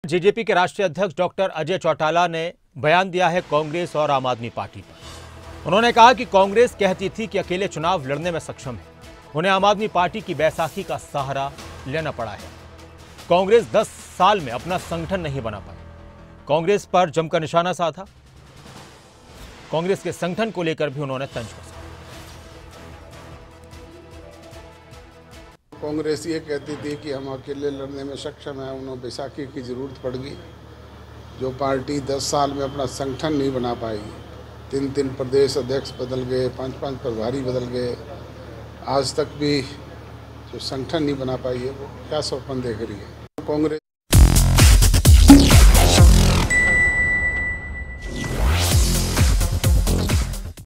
JJP के राष्ट्रीय अध्यक्ष डॉक्टर अजय चौटाला ने बयान दिया है कांग्रेस और आम आदमी पार्टी पर। उन्होंने कहा कि कांग्रेस कहती थी कि अकेले चुनाव लड़ने में सक्षम है, उन्हें आम आदमी पार्टी की बैसाखी का सहारा लेना पड़ा है। कांग्रेस 10 साल में अपना संगठन नहीं बना पाई। कांग्रेस पर जमकर निशाना साधा। कांग्रेस के संगठन को लेकर भी उन्होंने तंज कसा। कांग्रेस ये कहती थी कि हम अकेले लड़ने में सक्षम हैं, उन्हें बैसाखी की ज़रूरत पड़ गई। जो पार्टी 10 साल में अपना संगठन नहीं बना पाई, 3 प्रदेश अध्यक्ष बदल गए, 5 प्रभारी बदल गए, आज तक भी जो संगठन नहीं बना पाई है वो क्या सपन देख रही है कांग्रेस।